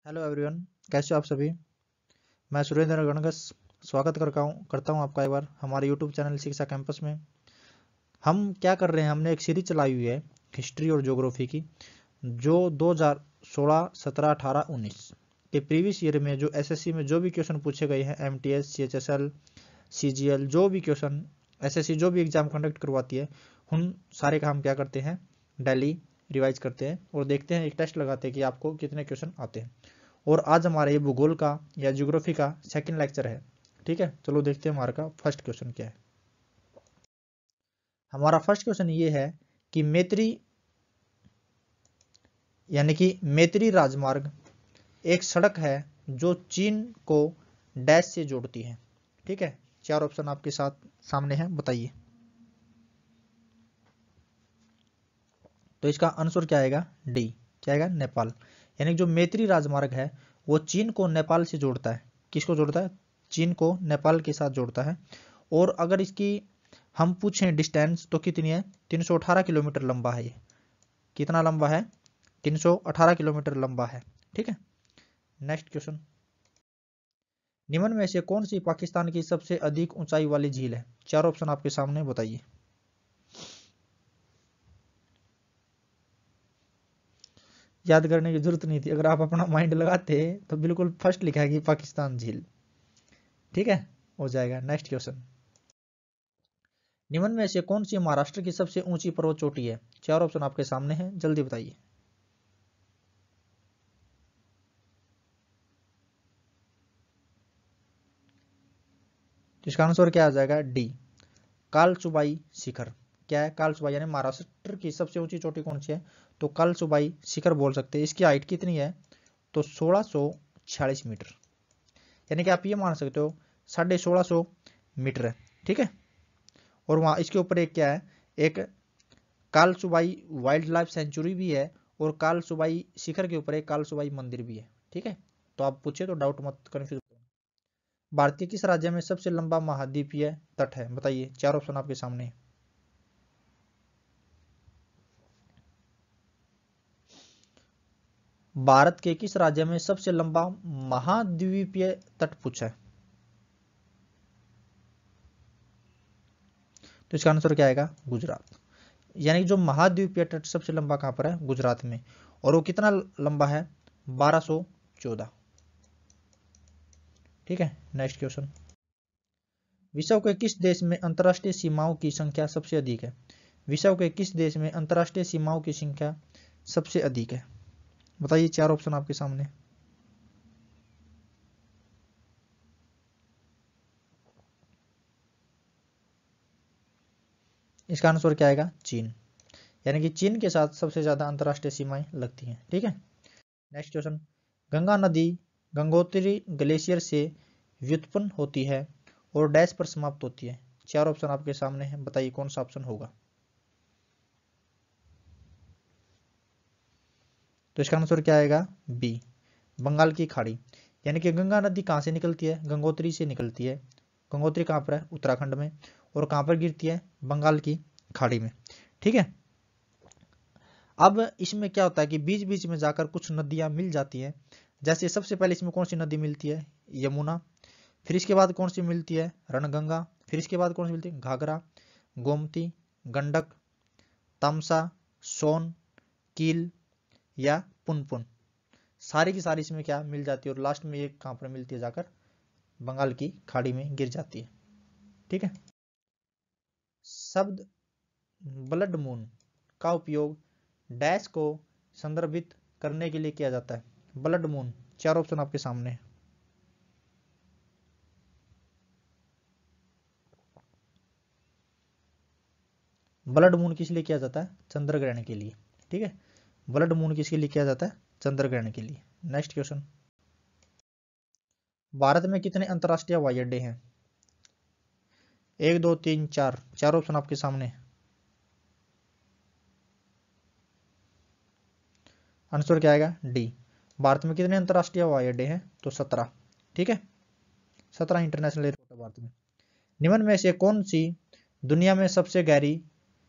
Hello everyone, कैसे हो आप सभी। मैं सुरेंद्र गणगस स्वागत करता हूं आपका एक बार हमारे यूट्यूब चैनल शिक्षा कैंपस में। हम क्या कर रहे हैं, हमने एक सीरीज चलाई हुई है हिस्ट्री और ज्योग्राफी की, जो 2016, 17, 18, 19 के प्रीवियस ईयर में जो एसएससी में जो भी क्वेश्चन पूछे गए हैं, एमटीएस, सीएचएसएल, सीजीएल, जो भी क्वेश्चन एसएससी जो भी एग्जाम कंडक्ट करवाती है, उन सारे का हम क्या करते हैं, डेली रिवाइज करते हैं और देखते हैं, एक टेस्ट लगाते हैं कि आपको कितने क्वेश्चन आते हैं। और आज हमारे ये भूगोल का या ज्योग्राफी का सेकंड लेक्चर है। ठीक है, चलो देखते हैं हमारा का फर्स्ट क्वेश्चन क्या है। हमारा फर्स्ट क्वेश्चन ये है कि मैत्री यानी कि मैत्री राजमार्ग एक सड़क है जो चीन को डैश से जोड़ती है। ठीक है, चार ऑप्शन आपके साथ सामने है, बताइए। तो इसका आंसर क्या आएगा, डी, क्या आएगा, नेपाल। यानी जो मैत्री राजमार्ग है वो चीन को नेपाल से जोड़ता है। किसको जोड़ता है, चीन को नेपाल के साथ जोड़ता है। और अगर इसकी हम पूछें डिस्टेंस तो कितनी है, 318 किलोमीटर लंबा है ये। कितना लंबा है, 318 किलोमीटर लंबा है। ठीक है, नेक्स्ट क्वेश्चन। निम्न में से कौन सी पाकिस्तान की सबसे अधिक ऊंचाई वाली झील है। चार ऑप्शन आपके सामने, बताइए। याद करने की जरूरत नहीं थी, अगर आप अपना माइंड लगाते तो बिल्कुल फर्स्ट लिखा है कि पाकिस्तान झील। ठीक है, हो जाएगा। Next question. निम्न में से कौन सी महाराष्ट्र की सबसे ऊंची पर्वत चोटी है। चार ऑप्शन आपके सामने हैं, जल्दी बताइए। इसका आंसर क्या आ जाएगा, डी, कालचुबाई शिखर। क्या है, कालचुबाई, यानी महाराष्ट्र की सबसे ऊंची चोटी कौन सी है, तो कालचुबाई शिखर बोल सकते हैं। इसकी हाइट कितनी है, तो 1646 मीटर। यानी कि आप ये मान सकते हो 1650 मीटर है। ठीक है, और वहां इसके ऊपर एक क्या है, एक कालचुबाई वाइल्ड लाइफ सेंचुरी भी है, और कालचुबाई शिखर के ऊपर एक कालचुबाई मंदिर भी है। ठीक है, तो आप पूछे तो डाउट मत कंफ्यूज। भारतीय किस राज्य में सबसे लंबा महाद्वीपीय तट है, बताइए। चार ऑप्शन आपके सामने। भारत के किस राज्य में सबसे लंबा महाद्वीपीय तट पूछा है, तो इसका आंसर क्या आएगा, गुजरात। यानी कि जो महाद्वीपीय तट सबसे लंबा कहां पर है, गुजरात में। और वो कितना लंबा है, 1214। ठीक है, नेक्स्ट क्वेश्चन। विश्व के किस देश में अंतरराष्ट्रीय सीमाओं की संख्या सबसे अधिक है। विश्व के किस देश में अंतरराष्ट्रीय सीमाओं की संख्या सबसे अधिक है, बताइए। चार ऑप्शन आपके सामने। इसका आंसर क्या आएगा, चीन। यानी कि चीन के साथ सबसे ज्यादा अंतरराष्ट्रीय सीमाएं लगती हैं। ठीक है, नेक्स्ट क्वेश्चन। गंगा नदी गंगोत्री ग्लेशियर से व्युत्पन्न होती है और डैश पर समाप्त होती है। चार ऑप्शन आपके सामने हैं, बताइए कौन सा ऑप्शन होगा। तो इसका आंसर क्या आएगा, बी, बंगाल की खाड़ी। यानी कि गंगा नदी कहां से निकलती है, गंगोत्री से निकलती है। गंगोत्री कहां पर है, उत्तराखंड में। और कहां पर गिरती है, बंगाल की खाड़ी में। ठीक है, अब इसमें क्या होता है कि बीच बीच में जाकर कुछ नदियां मिल जाती हैं। जैसे सबसे पहले इसमें कौन सी नदी मिलती है, यमुना। फिर इसके बाद कौन सी मिलती है, रणगंगा। फिर इसके बाद कौन सी मिलती है, घाघरा, गोमती, गंडक, तमसा, सोन, कील या पुनपुन। सारी की सारी इसमें क्या मिल जाती है, और लास्ट में ये कहां पर मिलती है, जाकर बंगाल की खाड़ी में गिर जाती है। ठीक है, शब्द ब्लड मून का उपयोग डैश को संदर्भित करने के लिए किया जाता है, ब्लड मून। चार ऑप्शन आपके सामने है। ब्लड मून किस लिए किया जाता है, चंद्र ग्रहण के लिए। ठीक है, ब्लड मून किसके लिए किया जाता है, चंद्र ग्रहण के लिए। Next question. भारत में कितने अंतरराष्ट्रीय हवाई अड्डे हैं, एक, दो, तीन, चार। चार ऑप्शन आपके सामने। आंसर क्या आएगा, डी, भारत में कितने अंतरराष्ट्रीय हवाई अड्डे हैं, तो 17। ठीक है, 17 इंटरनेशनल एयरपोर्ट है भारत में। निम्न में से कौन सी दुनिया में सबसे गहरी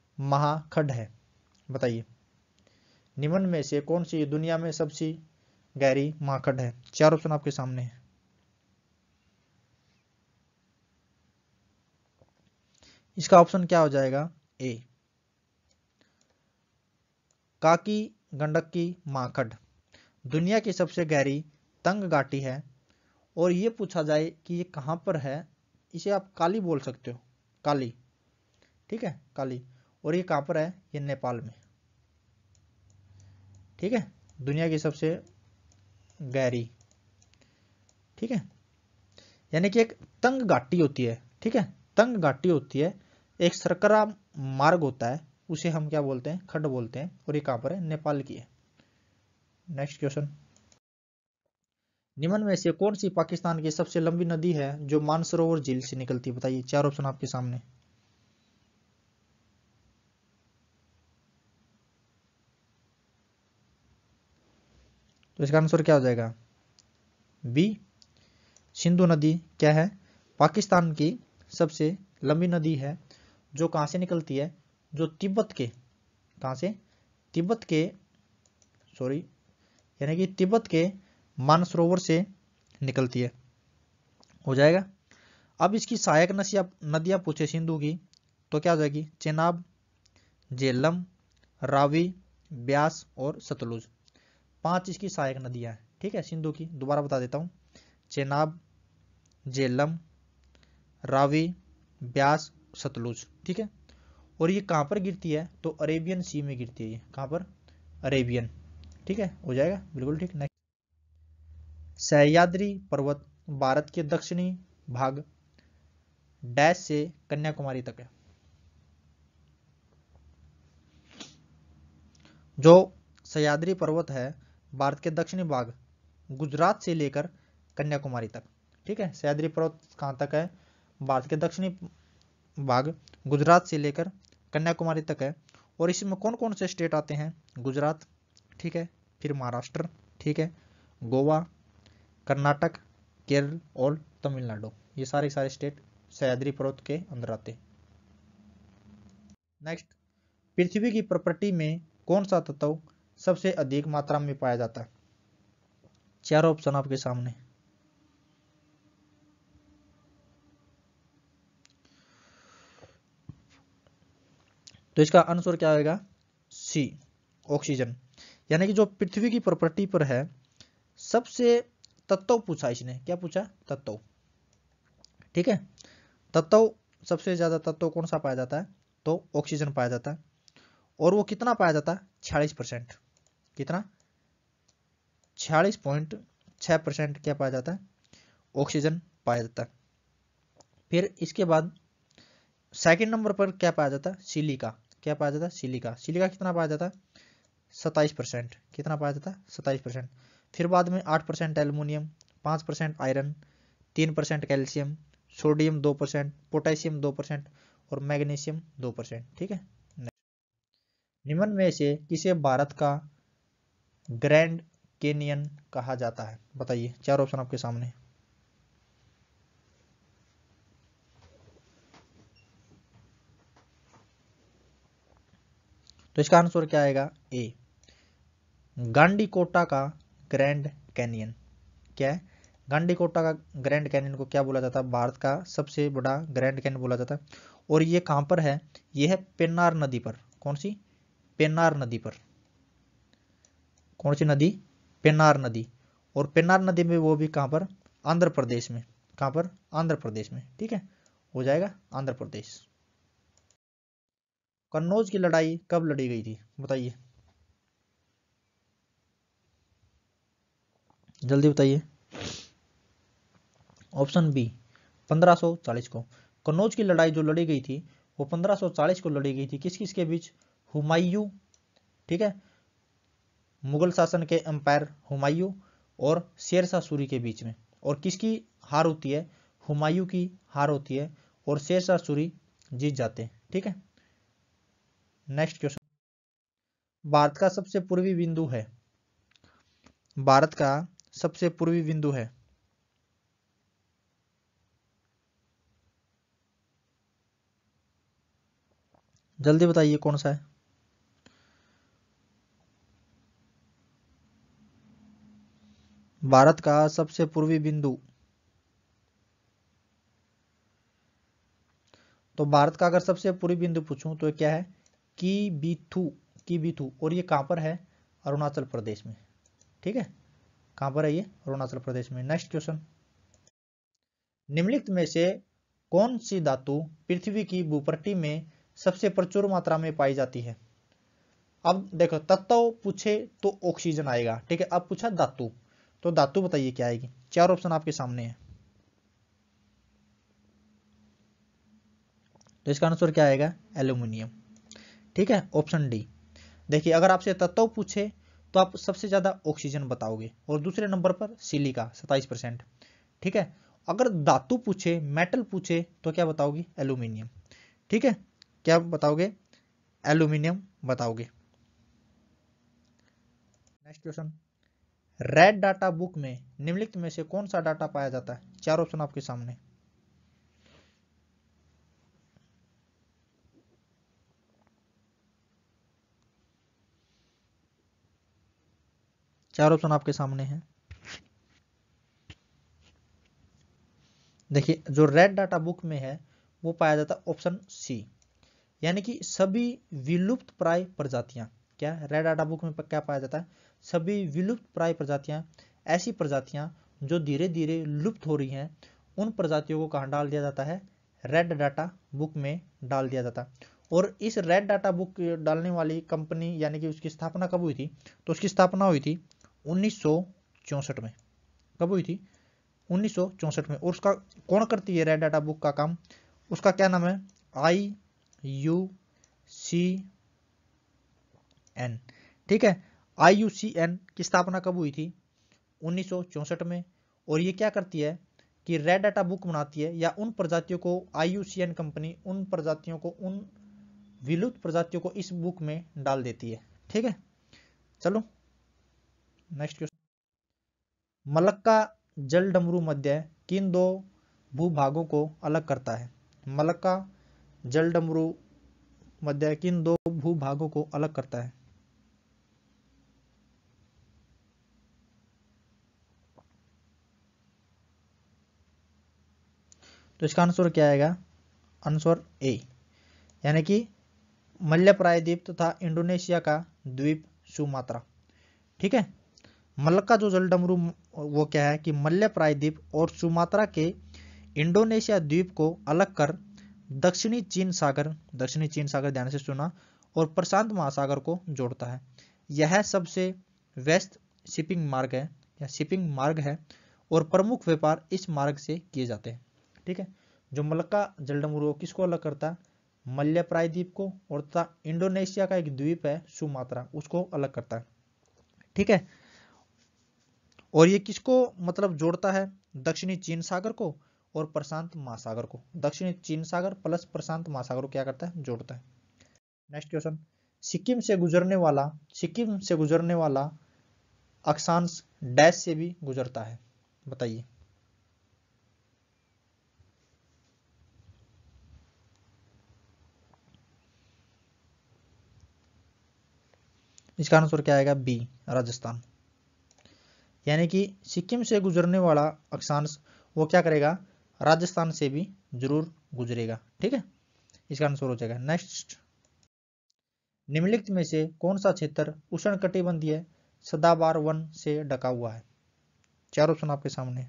महाखंड है, बताइए। निम्न में से कौन सी दुनिया में सबसे गहरी माखड है। 4 ऑप्शन आपके सामने है। इसका ऑप्शन क्या हो जाएगा? ए, काकी गंडकी माखड दुनिया की सबसे गहरी तंग घाटी है। और ये पूछा जाए कि ये कहां पर है, इसे आप काली बोल सकते हो, काली, ठीक है, काली। और ये कहां पर है? ये नेपाल में, ठीक है, दुनिया की सबसे गहरी, ठीक है। यानी कि एक तंग घाटी होती है, ठीक है, तंग घाटी होती है, एक सरकरा मार्ग होता है, उसे हम क्या बोलते हैं? खड्ड बोलते हैं। और ये कहां पर है? नेपाल की है। नेक्स्ट क्वेश्चन, निम्न में से कौन सी पाकिस्तान की सबसे लंबी नदी है जो मानसरोवर झील से निकलती है? बताइए। 4 ऑप्शन आपके सामने। तो इसका आंसर क्या हो जाएगा? बी, सिंधु नदी क्या है? पाकिस्तान की सबसे लंबी नदी है, जो कहां से निकलती है? जो तिब्बत के, कहां से? तिब्बत के, सॉरी, यानी कि तिब्बत के मानसरोवर से निकलती है। हो जाएगा। अब इसकी सहायक नदियां पूछे सिंधु की, तो क्या हो जाएगी? चेनाब, झेलम, रावी, ब्यास और सतलुज। 5 इसकी सहायक नदियां हैं, ठीक है, सिंधु की। दोबारा बता देता हूं, चेनाब, झेलम, रावी, ब्यास, सतलुज, ठीक है। और ये कहां पर गिरती है? तो अरेबियन सी में गिरती है। ये कहां पर? अरेबियन, ठीक है, हो जाएगा, बिल्कुल ठीक। नेक्स्ट, सह्याद्री पर्वत भारत के दक्षिणी भाग डैश से कन्याकुमारी तक है। जो सह्याद्री पर्वत है भारत के दक्षिणी भाग, गुजरात से लेकर कन्याकुमारी तक, ठीक है। सह्याद्री पर्वत कहां तक है? भारत के दक्षिणी भाग, गुजरात से लेकर कन्याकुमारी तक है। और इसमें कौन कौन से स्टेट आते हैं? गुजरात, ठीक है, फिर महाराष्ट्र, ठीक है, गोवा, कर्नाटक, केरल और तमिलनाडु। ये सारे स्टेट सह्याद्री पर्वत के अंदर आते हैं। नेक्स्ट, पृथ्वी की प्रॉपर्टी में कौन सा तत्व सबसे अधिक मात्रा में पाया जाता है? 4 ऑप्शन आपके सामने। तो इसका आंसर क्या होगा? C, oxygen. यानी कि जो पृथ्वी की प्रॉपर्टी पर है, सबसे तत्व पूछा इसने। क्या पूछा? तत्व, ठीक है। तत्व, सबसे ज्यादा तत्व कौन सा पाया जाता है? तो ऑक्सीजन पाया जाता है। और वो कितना पाया जाता है? 46%। कितना? 46.6% क्या पाया जाता है? ऑक्सीजन पाया जाता है। फिर इसके बाद सेकंड नंबर पर क्या पाया जाता है? सिलिका। क्या पाया जाता है? सिलिका। सिलिका कितना पाया जाता है? 27%। कितना पाया जाता है? 27%। फिर बाद में 8% aluminium, 5% iron, 3% calcium, sodium 2%, potassium 2% और मैग्नीशियम 2%, ठीक है। निम्न में से किसे भारत का ग्रैंड कैनियन कहा जाता है? बताइए। 4 ऑप्शन आपके सामने। तो इसका आंसर क्या आएगा? ए, गांडीकोटा का ग्रैंड कैनियन। क्या है? गांडीकोटा का ग्रैंड कैनियन को क्या बोला जाता है? भारत का सबसे बड़ा ग्रैंड कैनियन बोला जाता है। और ये कहां पर है? ये है पेन्नार नदी पर। कौन सी? पेन्नार नदी पर। कौन सी नदी? पेन्नार नदी। और पेन्नार नदी में वो भी कहां पर? आंध्र प्रदेश में। कहां पर? आंध्र प्रदेश में, ठीक है, हो जाएगा आंध्र प्रदेश। कन्नौज की लड़ाई कब लड़ी गई थी? बताइए, जल्दी बताइए। ऑप्शन बी, 1540 को। कन्नौज की लड़ाई जो लड़ी गई थी, वो 1540 को लड़ी गई थी। किस किस के बीच? हुमायूं, ठीक है, मुगल शासन के एम्पायर हुमायूं और शेरशाह सूरी के बीच में। और किसकी हार होती है? हुमायूं की हार होती है और शेरशाह सूरी जीत जाते हैं, ठीक है। नेक्स्ट क्वेश्चन, भारत का सबसे पूर्वी बिंदु है, भारत का सबसे पूर्वी बिंदु है, जल्दी बताइए कौन सा है? भारत का सबसे पूर्वी बिंदु, तो भारत का अगर सबसे पूर्वी बिंदु पूछूं तो क्या है, की और ये कहां पर है, अरुणाचल प्रदेश में। ठीक है, कहां पर है ये, अरुणाचल प्रदेश में। नेक्स्ट क्वेश्चन, निम्नलिखित में से कौन सी धातु पृथ्वी की भूपट्टी में सबसे प्रचुर मात्रा में पाई जाती है। अब देखो तत्व पूछे तो ऑक्सीजन आएगा, ठीक है। अब पूछा धातु, तो धातु बताइए क्या आएगी। चार ऑप्शन आपके सामने है, तो इसका आंसर क्या आएगा, एल्यूमिनियम। ठीक है, ऑप्शन डी। देखिए अगर आपसे तत्व पूछे तो आप सबसे ज्यादा ऑक्सीजन बताओगे और दूसरे नंबर पर सिलिका 27%। ठीक है, अगर धातु पूछे, मेटल पूछे तो क्या बताओगे, एल्यूमिनियम। ठीक है, क्या बताओगे, एल्यूमिनियम बताओगे। Next question, red data book में निम्नलिखित में से कौन सा डाटा पाया जाता है। चार ऑप्शन आपके सामने, चार ऑप्शन आपके सामने हैं। देखिए जो रेड डाटा बुक में है वो पाया जाता है ऑप्शन सी, यानी कि सभी विलुप्त प्राय प्रजातियां। क्या रेड डाटा बुक में क्या पाया जाता है, सभी विलुप्त प्राय प्रजातियां, ऐसी प्रजातियां जो धीरे धीरे लुप्त हो रही हैं, उन प्रजातियों को कहां डाल दिया जाता है, रेड डाटा बुक में डाल दिया जाता है। और इस रेड डाटा बुक डालने वाली कंपनी यानी कि उसकी स्थापना कब हुई थी, तो उसकी स्थापना हुई थी 1964 में। कब हुई थी, 1964 में। और उसका कौन करती है रेड डाटा बुक का काम, उसका क्या नाम है, IUCN। ठीक है, IUCN की स्थापना कब हुई थी, 1964 में। और ये क्या करती है कि रेड डाटा बुक बनाती है, या उन प्रजातियों को IUCN कंपनी उन प्रजातियों को, उन विलुप्त प्रजातियों को इस बुक में डाल देती है। ठीक है, चलो नेक्स्ट क्वेश्चन, मलक्का जल डमरू मध्य किन दो भूभागों को अलग करता है। मलक्का जल डमरू मध्य किन दो भूभागों को अलग करता है। तो इसका आंसर क्या आएगा, आंसर ए, यानी कि मलय प्रायद्वीप तथा इंडोनेशिया का द्वीप सुमात्रा। ठीक है, मलक्का जो जल डमरू वो क्या है कि मलय प्रायद्वीप और सुमात्रा के इंडोनेशिया द्वीप को अलग कर दक्षिणी चीन सागर ध्यान से सुना, और प्रशांत महासागर को जोड़ता है। यह सबसे व्यस्त शिपिंग मार्ग है, या शिपिंग मार्ग है, और प्रमुख व्यापार इस मार्ग से किए जाते हैं। ठीक है, जो मलक्का जलडमरू किसको अलग करता है, मलय प्रायद्वीप को, और तथा इंडोनेशिया का एक द्वीप है सुमात्रा, उसको अलग करता है। ठीक है, और ये किसको मतलब जोड़ता है, दक्षिणी चीन सागर को और प्रशांत महासागर को। दक्षिणी चीन सागर प्लस प्रशांत महासागर को क्या करता है, जोड़ता है। नेक्स्ट क्वेश्चन, सिक्किम से गुजरने वाला अक्षांश डैश से भी गुजरता है, बताइए। इसका आंसर क्या आएगा, बी, राजस्थान। यानी कि सिक्किम से गुजरने वाला अक्षांश वो क्या करेगा, राजस्थान से भी जरूर गुजरेगा। ठीक है, इसका आंसर हो जाएगा। नेक्स्ट, निम्नलिखित में से कौन सा क्षेत्र उष्णकटिबंधीय सदाबहार वन से ढका हुआ है। चार ऑप्शन आपके सामने,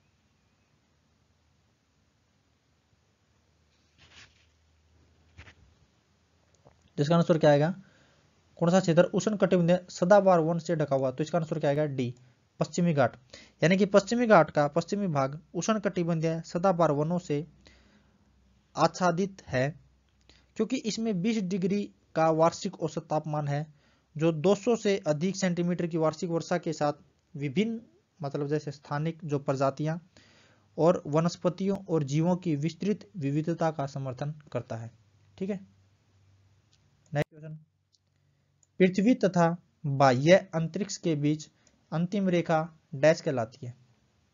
इसका आंसर क्या आएगा, कौन सा क्षेत्र उष्णकटिबंधीय सदाबहार वन से ढका हुआ, तो इसका आंसर क्या आएगा, डी, पश्चिमी घाट। यानी कि पश्चिमी घाट का पश्चिमी भाग उष्णकटिबंधीय सदाबहार वनों से आच्छादित है, क्योंकि इसमें 20 डिग्री का वार्षिक औसत तापमान है, जो 200 से अधिक सेंटीमीटर की वार्षिक वर्षा के साथ विभिन्न मतलब जैसे स्थानिक जो प्रजातियां और वनस्पतियों और जीवों की विस्तृत विविधता का समर्थन करता है। ठीक है, नेक्स्ट क्वेश्चन, पृथ्वी तथा बाह्य अंतरिक्ष के बीच अंतिम रेखा डैश कहलाती है।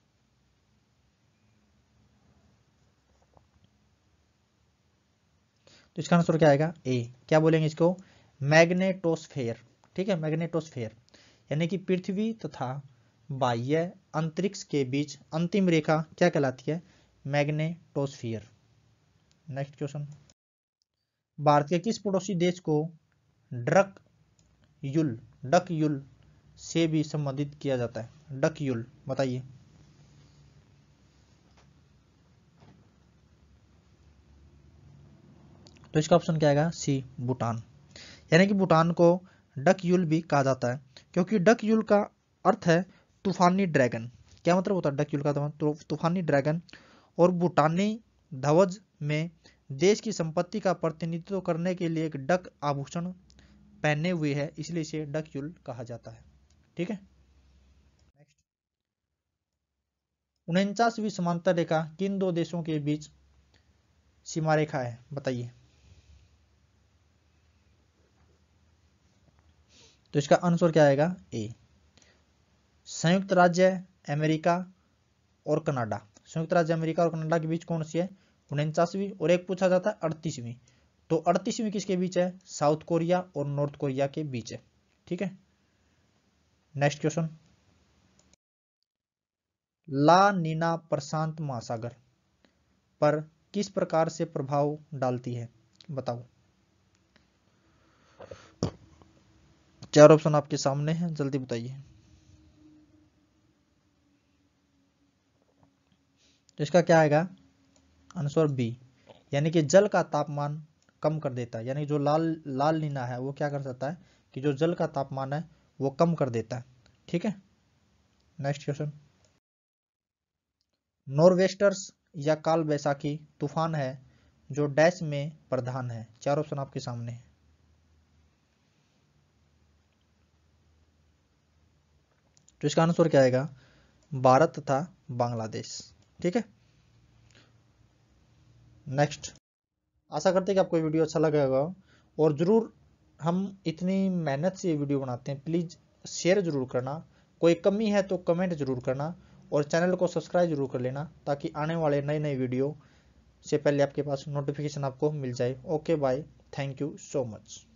तो इसका आंसर क्या आएगा, ए, क्या बोलेंगे इसको, मैग्नेटोस्फेयर। ठीक है, मैग्नेटोस्फेयर, यानी कि पृथ्वी तथा बाह्य अंतरिक्ष के बीच अंतिम रेखा क्या कहलाती है? मैग्नेटोस्फीयर। नेक्स्ट क्वेश्चन, भारत के किस पड़ोसी देश को डक युल से भी संबंधित किया जाता है? डक युल बताइए। तो इसका ऑप्शन क्या आएगा? सी, भूटान। यानी कि भूटान को डक युल भी कहा जाता है, क्योंकि डक युल का अर्थ है तूफानी ड्रैगन। क्या मतलब होता है डक युल का? तो तूफानी ड्रैगन। और भूटानी ध्वज में देश की संपत्ति का प्रतिनिधित्व करने के लिए एक डक आभूषण पहने हुए है, इसलिए इसे डक युल कहा जाता है। ठीक है। 49वीं समांतर रेखा किन दो देशों के बीच सीमा रेखा है? बताइए। तो इसका आंसर क्या आएगा? ए, संयुक्त राज्य अमेरिका और कनाडा। संयुक्त राज्य अमेरिका और कनाडा के बीच कौन सी है? 49वीं। और एक पूछा जाता है 38वीं। तो 38वीं किसके बीच है? साउथ कोरिया और नॉर्थ कोरिया के बीच है। ठीक है। नेक्स्ट क्वेश्चन, ला नीना प्रशांत महासागर पर किस प्रकार से प्रभाव डालती है? बताओ। चार ऑप्शन आपके सामने हैं, जल्दी बताइए। तो इसका क्या आएगा? आंसर बी, यानी कि जल का तापमान कम कर देता है। यानी जो लाल नीना है वो क्या कर सकता है कि जो जल का तापमान है वो कम कर देता है। ठीक है। नेक्स्ट क्वेश्चन, नॉर्वेस्टर्स या काल बैसाखी तूफान है जो डैश में प्रधान है। चार ऑप्शन आपके सामने है। तो इसका आंसर क्या आएगा? भारत तथा बांग्लादेश। ठीक है। नेक्स्ट, आशा करते हैं कि आपको ये वीडियो अच्छा लगा होगा, और जरूर हम इतनी मेहनत से ये वीडियो बनाते हैं, प्लीज शेयर जरूर करना। कोई कमी है तो कमेंट जरूर करना, और चैनल को सब्सक्राइब जरूर कर लेना, ताकि आने वाले नए नए वीडियो से पहले आपके पास नोटिफिकेशन आपको मिल जाए। Okay bye, thank you so much.